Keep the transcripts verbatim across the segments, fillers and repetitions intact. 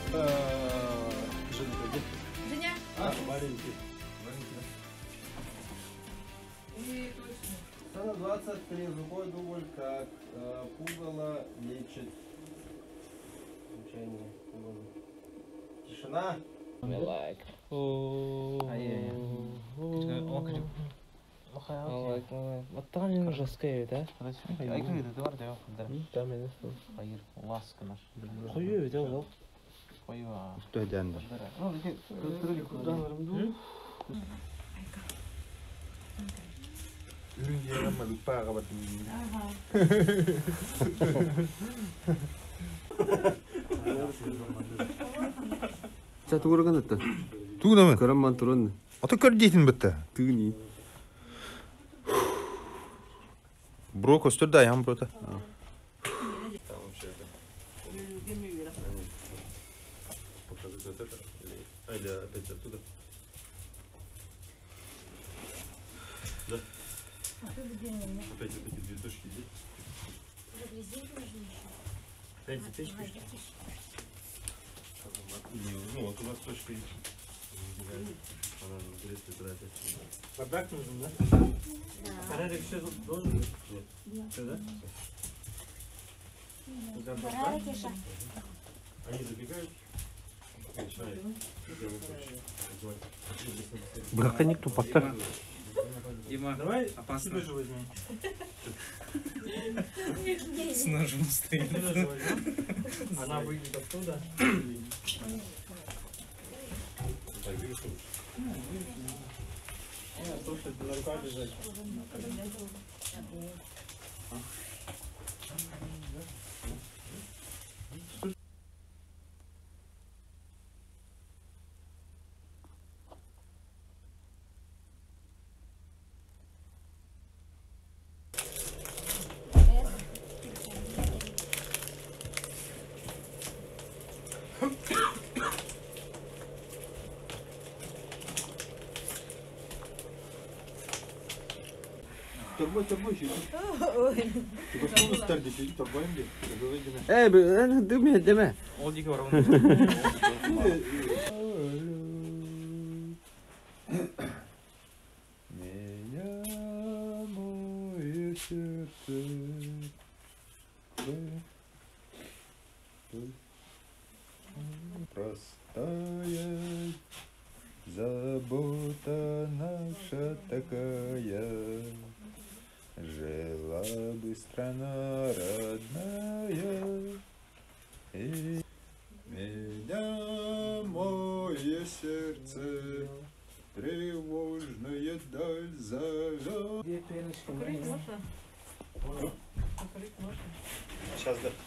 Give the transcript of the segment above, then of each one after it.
Женя? А, маленький. Сцена двадцать три. Другой дубль, как э, пугало лечит. Звучание пугало. Тишина. Like. А, е, е. Оттан мен жасқай да? Айкын еді, бар да, да. Да, мен сол. Айыр, ласка наш. Қою еді ол. Қою, а. Что дянда? Ну, деке, көтірі көтірі. Үйін жеген ма, ұтпаға батын. 자, 두고를 간다. Тугнамын? 그런만 들었네. Ата көр дейтін бітті? 뜨니. Бро, көстір да, ям брота. Или опять оттуда? Да. Опять вот эти две точки здесь. Опять здесь точки? Ну, вот у нас точка есть. Она берет и брать отсюда. Бардак нужен, да? Да. Порядок все тут должен быть? Нет. Все, да? Они забегают. Начинают. Как они кто поставь? Дима, давай опасно же возьмем. С ножом стоит. Она выйдет оттуда. Так, видишь, что? Слушай, ты на руках лежать. Торбой, торбой еще. Ты что вы старди, ты торбоем ли? 에, 뭐, дыме, дыме. 어디가 오라고? Меня мое сердце простая забота наша такая. Жила бы страна родная, и меня мое сердце тревожная даль зовет. Покурить можно? Покурить можно? Сейчас, да.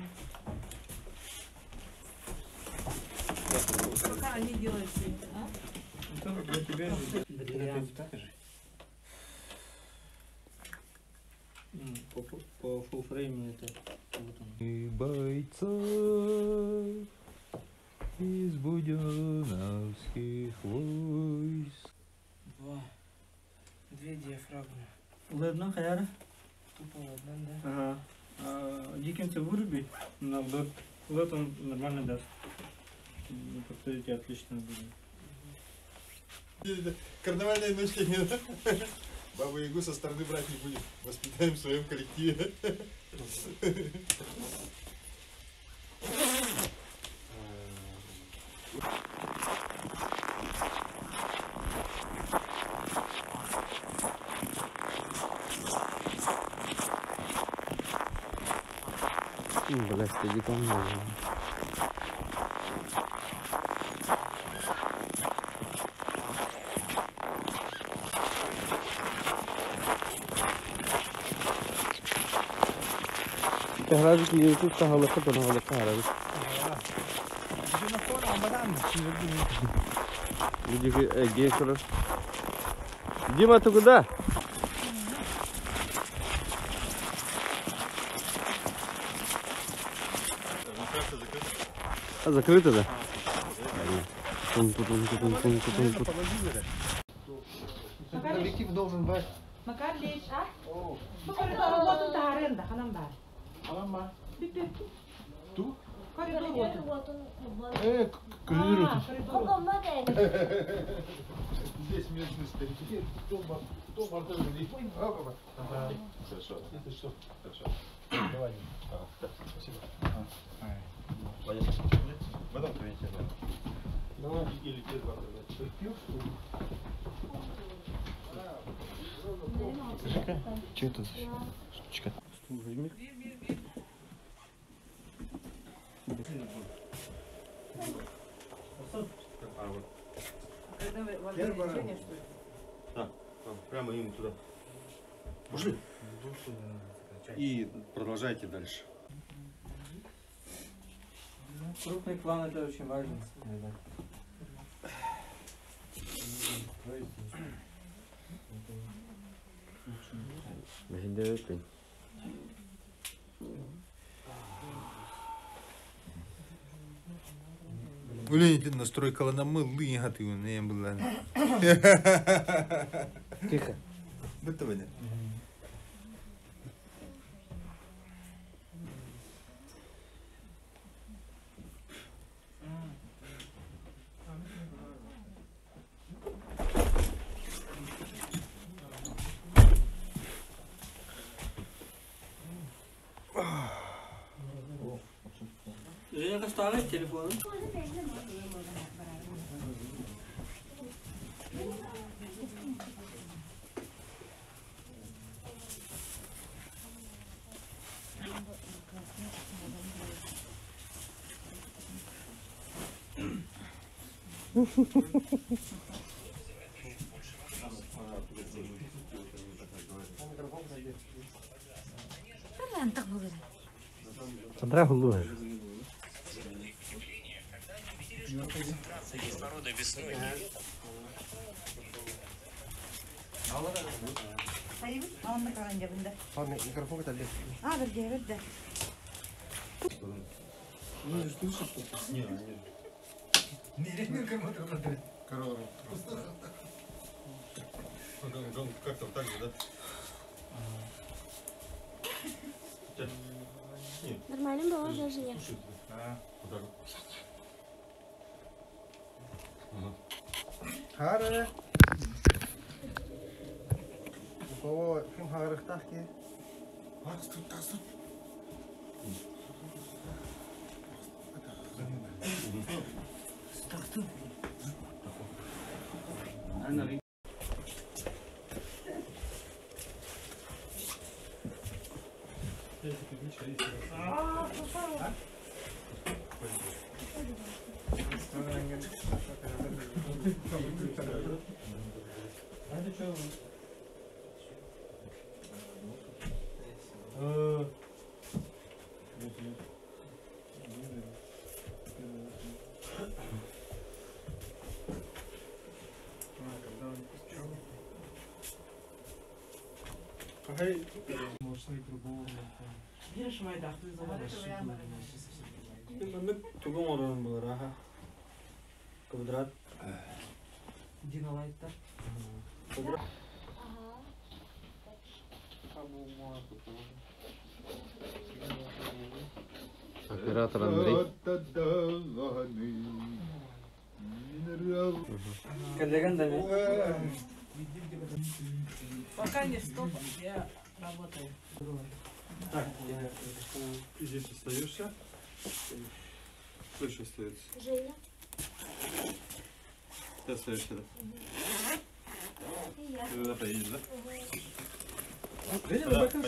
Пока они делают все это, а? Для тебя бриллиант. По, по фулфрейму это вот он. И бойцов из буденовских войск. Два. Две диафрагмы. Ладно, хаяра. Тупо одна, да? Ага. А, дикенцы выруби на удар. Вот он нормально даст. Повторите, отлично будет. Карнавальное ночение, да? Бабу Ягу со стороны брать не будем. Воспитаем в своем коллективе. Блядь, иди ко мне. كهرباء اللي يشوف كهرباء خطر ولا كهرباء. Иди к гейсеру. Дима, ты куда? А, закрыто, да? Коллектив должен быть. Макар лишь, а? Ну, когда работу дарен, да, ханам дар. Алама. Ту? Коридор вот. Э, А, коридор. Здесь местные старики. Кто мар- кто мартовый? А, папа. Ага. Хорошо. Это что? Хорошо. Давай. А, так, спасибо. Понятно. Потом принесите. Давай. Или тебе два Что это за штучка? А, вот. Когда вы во Первый время раз. лечения, что ли? А, прямо им туда. Пошли. И продолжайте дальше. Крупный план это очень важно. Мәхинде өтпейін. Блин, настройка на мылы негативно, не было. Тихо. Бытование. Женя, оставить телефон. Смотря гулує. Кислорода весной. Алында қалған жабында. Микрофон каталды. А, бірде, бірде. Корова. Он как-то так же, да? Нормально было даже нет. Хары. У кого кем харықтақ Видишь, моя да, ты завалишь. Тугum oranın bu raha. Kvadrat. Динолайттар. Оператор Андрей. Кадаган да не. Пока не стоп, я работаю. Так, здесь остаешься. Кто еще остается? Женя. Ты остаешься, да? И я. Ты куда поедешь, да? Угу. Да.